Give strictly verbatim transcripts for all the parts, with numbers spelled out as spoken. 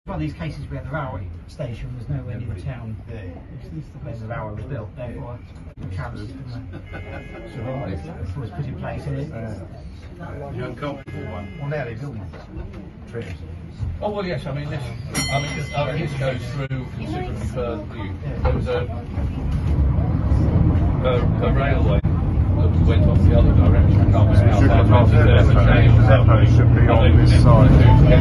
One of these cases we had the railway station was nowhere near the town when the railway was built, therefore the tram system was put in place. And it, the uncomfortable one. Well, now they're building trams. Oh well, yes. I mean, this. I mean, this, I mean, this goes through considerably further. There was a, a, a railway that went off the other direction. I can't remember how far it went. The depot should be on this side.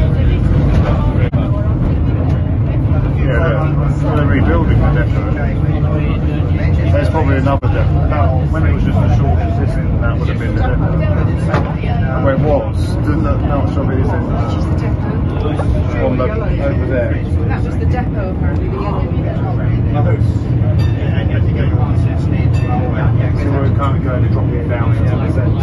Yeah, they're, they're rebuilding the depot. There's probably another depot. That, when it was just the shortest distance, that would have been the depot. And where it was, didn't that not show it, is it? Just the depot. On the, over there. That was the depot, apparently, the yellow bit. So we're kind of going to drop it down into the centre.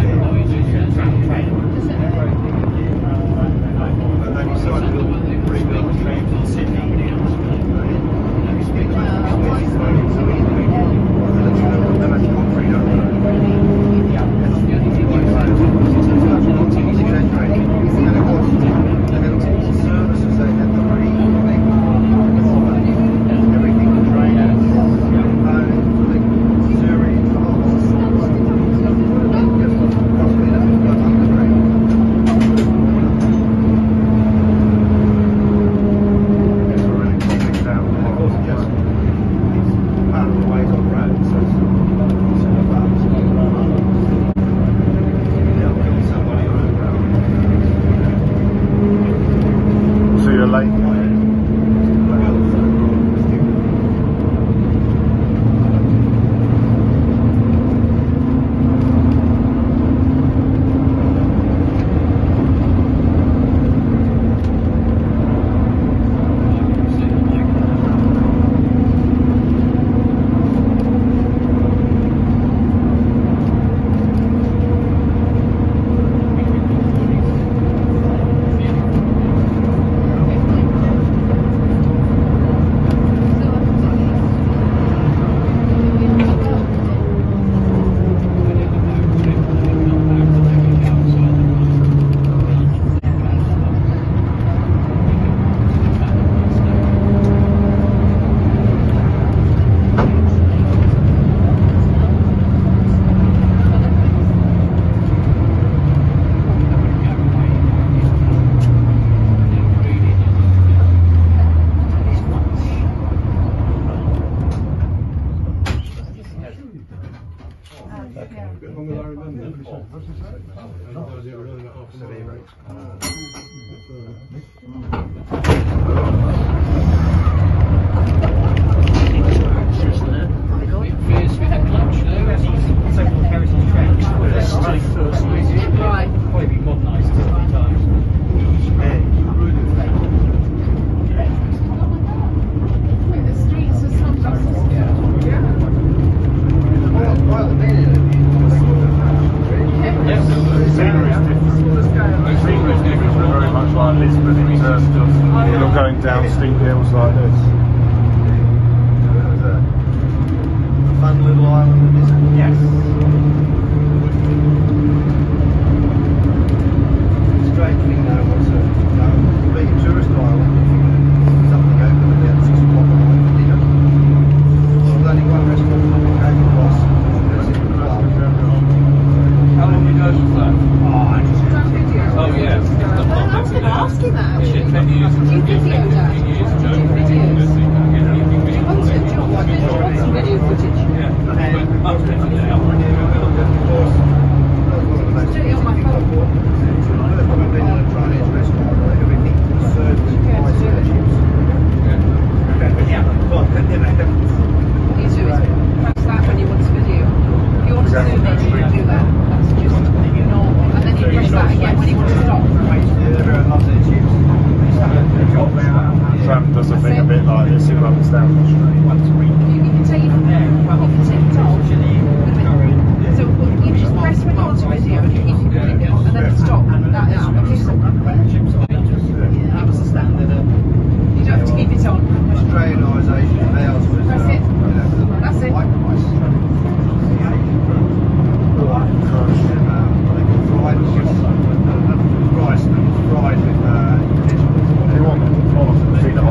Down steep hills like this. A fun little island, isn't it? yes. It's strange thing though, what's a, you know, being a tourist island, if something open at about six o'clock at night for dinner. There's only one restaurant that we came across. How long ago was that? Oh, I just Oh yeah. I was going to ask you that actually. ten years. Do you video that? ten years Do ago. you videos? Do you want to, do you want, do you want some video footage? Yeah. But up to now. Do it on my phone. I've been in a Chinese restaurant where everything was served with rice and chips. yeah. What you do is press that when you want to video. If you want to zoom in, you can do that. That's just normal. And then you press that again when you want to stop. Yeah, everyone loves their chips. Tram does a thing a bit like this, it runs down the street. You, you can take it from there. You can take it off. So you just press when you want to video and you can put it on and then stop. That is obviously. That was the standard. You don't have to keep it on. Australianisation of ours was, Press it. That's it. white rice. Fried rice that was fried with uh, vegetables. If you want, want to see the